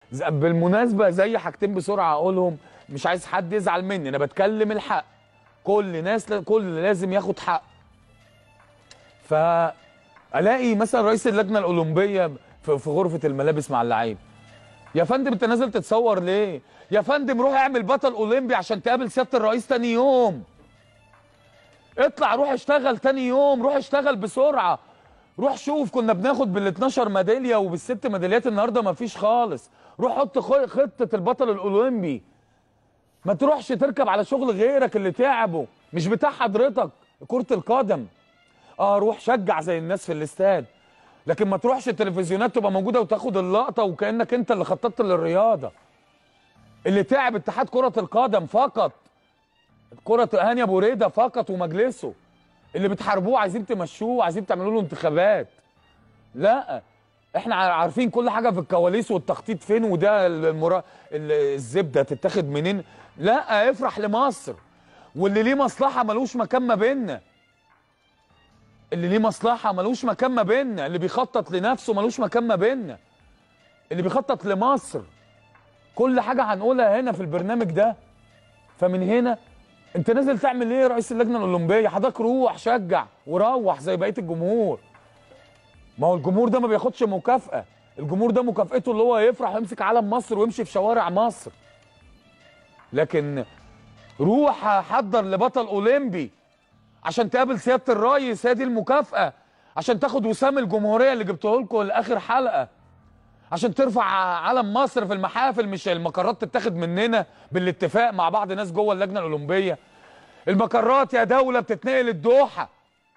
بالمناسبه زي حاجتين بسرعه اقولهم، مش عايز حد يزعل مني، انا بتكلم الحق. كل لازم ياخد حق. فالاقي مثلا رئيس اللجنه الاولمبيه في غرفه الملابس مع اللعيب، يا فندم انت نازل تتصور ليه؟ يا فندم روح اعمل بطل اولمبي عشان تقابل سياده الرئيس تاني يوم. اطلع روح اشتغل تاني يوم، روح اشتغل بسرعه. روح شوف كنا بناخد بال 12 ميداليه وبالست ميداليات، النهارده مفيش خالص. روح حط خطه البطل الاولمبي. ما تروحش تركب على شغل غيرك اللي تعبه مش بتاع حضرتك. كرة القدم روح شجع زي الناس في الاستاد، لكن ما تروحش التلفزيونات تبقى موجوده وتاخد اللقطه وكانك انت اللي خططت للرياضه. اللي تعب اتحاد كرة القدم فقط، كرة هاني ابو ريده فقط ومجلسه. اللي بتحاربوه عايزين تمشوه، عايزين تعملوا له انتخابات. لا، احنا عارفين كل حاجه في الكواليس والتخطيط فين، وده الزبده تتاخد منين. لا، افرح لمصر، واللي ليه مصلحه ملوش مكان ما بيننا. اللي ليه مصلحه ملوش مكان ما بيننا، اللي بيخطط لنفسه ملوش مكان ما بيننا، اللي بيخطط لمصر. كل حاجه هنقولها هنا في البرنامج ده. فمن هنا انت نازل تعمل ايه رئيس اللجنه الاولمبيه؟ حضرتك روح شجع وروح زي بقيه الجمهور. ما هو الجمهور ده ما بياخدش مكافاه، الجمهور ده مكافئته اللي هو يفرح ويمسك علم مصر ويمشي في شوارع مصر. لكن روح حضر لبطل اولمبي عشان تقابل سياده الرئيس، هي دي المكافاه. عشان تاخد وسام الجمهوريه اللي جبته لكم لاخر حلقه، عشان ترفع علم مصر في المحافل، مش المقرات تتاخد مننا بالاتفاق مع بعض ناس جوه اللجنه الاولمبيه. المقرات يا دوله بتتنقل الدوحه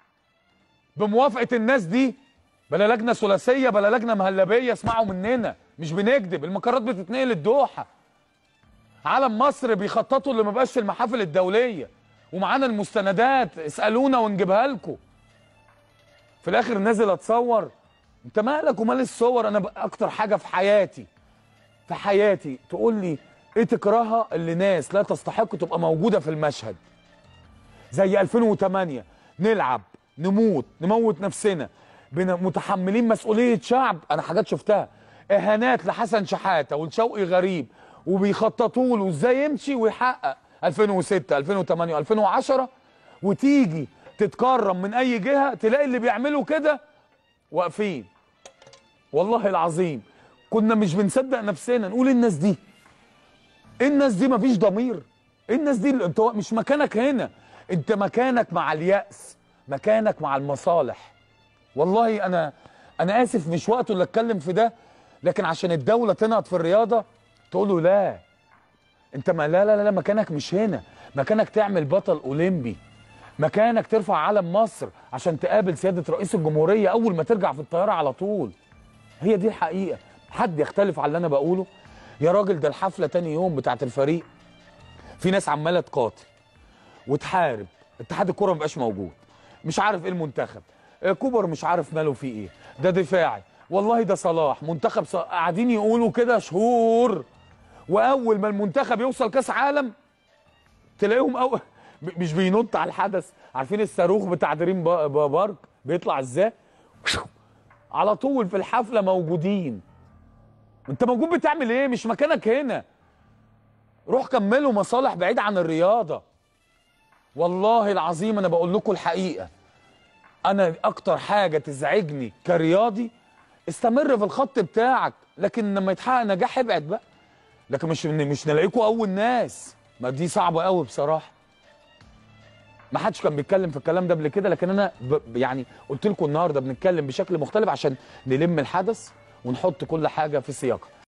بموافقه الناس دي، بلا لجنه ثلاثيه بلا لجنه مهلبيه. اسمعوا مننا مش بنكذب، المقرات بتتنقل الدوحه. علم مصر بيخططوا اللي ما بقاش في المحافل الدوليه، ومعانا المستندات، اسالونا ونجيبها لكم. في الاخر نازل اتصور. انت مالك ومال الصور؟ انا اكتر حاجه في حياتي تقول لي ايه تكرهها؟ اللي ناس لا تستحق تبقى موجوده في المشهد. زي 2008 نلعب نموت نفسنا، متحملين مسؤوليه شعب. انا حاجات شفتها، اهانات لحسن شحاته ولشوقي غريب، وبيخططوا له ازاي يمشي ويحقق 2006 2008 2010. وتيجي تتكرم من اي جهه تلاقي اللي بيعملوا كده واقفين. والله العظيم كنا مش بنصدق نفسنا، نقول الناس دي مفيش ضمير. الناس دي انت مش مكانك هنا، انت مكانك مع اليأس، مكانك مع المصالح. والله انا اسف مش وقته اللي اتكلم في ده، لكن عشان الدوله تنهض في الرياضه تقول له لا، انت ما لا مكانك مش هنا. مكانك تعمل بطل اولمبي، مكانك ترفع علم مصر عشان تقابل سياده رئيس الجمهوريه اول ما ترجع في الطياره على طول. هي دي الحقيقه. حد يختلف على اللي انا بقوله؟ يا راجل ده الحفله تاني يوم بتاعت الفريق في ناس عماله تقاتل وتحارب. اتحاد الكوره ما بقاش موجود، مش عارف ايه المنتخب، كوبر مش عارف ماله فيه ايه، ده دفاعي، والله ده صلاح منتخب قاعدين يقولوا كده شهور. واول ما المنتخب يوصل كاس عالم تلاقيهم مش بينط على الحدث. عارفين الصاروخ بتاع دريم بارك بيطلع ازاي؟ على طول في الحفله موجودين. انت موجود بتعمل ايه؟ مش مكانك هنا. روح كملوا مصالح بعيد عن الرياضه. والله العظيم انا بقول لكم الحقيقه، انا اكتر حاجه تزعجني كرياضي استمر في الخط بتاعك، لكن لما يتحقق نجاح ابعد بقى. لكن مش نلاقيكم اول ناس، ما دي صعبه قوي بصراحه. ما حدش كان بيتكلم في الكلام ده قبل كده، لكن انا يعني قلت لكم النهارده بنتكلم بشكل مختلف عشان نلم الحدث ونحط كل حاجه في سياقها.